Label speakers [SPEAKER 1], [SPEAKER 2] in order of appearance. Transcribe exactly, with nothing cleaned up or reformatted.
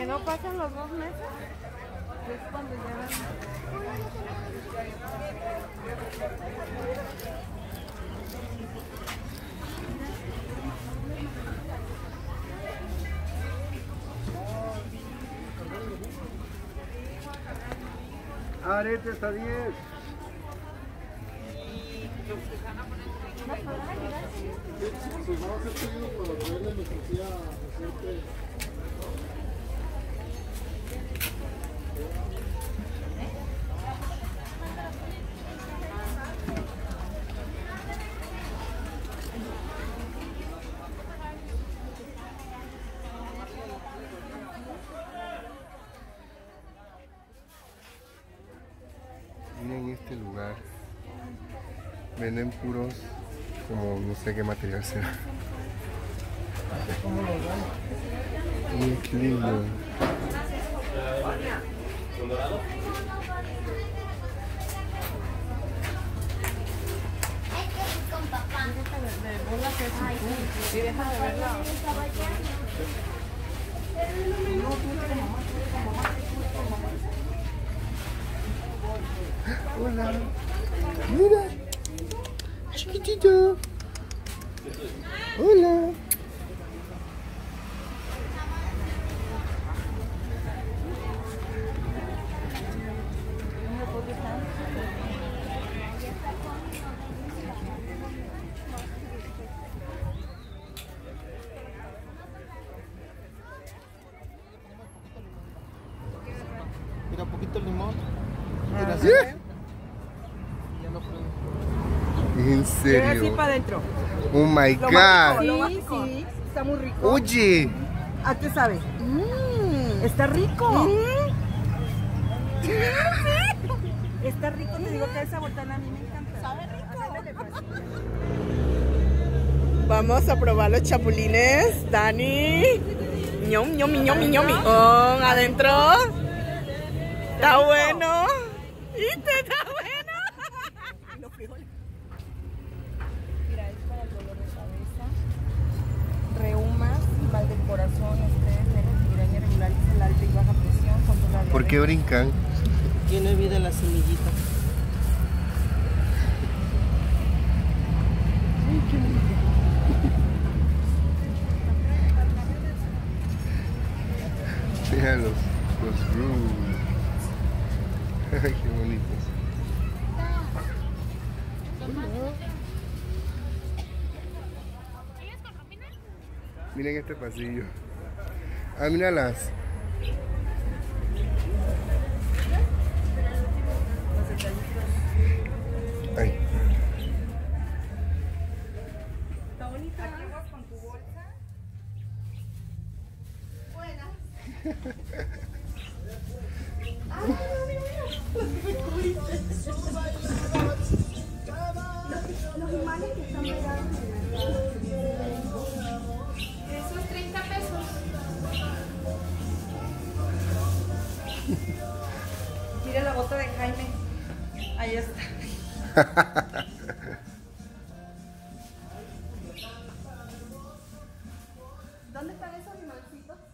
[SPEAKER 1] que no pasan los dos meses es cuando llegan.
[SPEAKER 2] Aretes a diez. Pues vamos a hacer pedido para traerle mercancía reciente.
[SPEAKER 3] Miren este lugar. Venden puros, como no sé qué material será. Muy lindo.
[SPEAKER 1] Sí, deja de verla.
[SPEAKER 3] Hola. Mira. Chiquitito. Hola.
[SPEAKER 2] Mira, un poquito de limón.
[SPEAKER 1] Ah,
[SPEAKER 3] ¿Sí?
[SPEAKER 2] Ya lo pruebo.
[SPEAKER 3] ¿En
[SPEAKER 1] así
[SPEAKER 3] serio?
[SPEAKER 1] para adentro.
[SPEAKER 3] Oh my
[SPEAKER 1] Lo
[SPEAKER 3] god.
[SPEAKER 1] más rico, sí, sí, está muy rico.
[SPEAKER 3] Oye.
[SPEAKER 1] ¿A qué sabe? Mm, está rico. Está rico, te digo que esa botana a mí me encanta. Sabe rico. Vamos a probar los chapulines, Dani. ñom, ñomi, ñomi, ñomi. Oh, adentro. Está bueno. ¿Viste? Está bueno. Los frijoles. Mira, es para el dolor de cabeza, reumas, mal del corazón, estrés, nervios, migraña irregular, el alta y baja presión, controla la
[SPEAKER 3] ¿Por qué brincan?
[SPEAKER 4] Tiene vida la semillita.
[SPEAKER 3] Mira los, los rooms. Qué bonitos. Miren este pasillo. Ah, míralas. Ay.
[SPEAKER 1] Está bonita. Aquí vas con tu bolsa. Buenas. Los imanes que están pegados. Esos treinta pesos. Mira la bota de Jaime. Ahí está. ¿Dónde están esos animalcitos?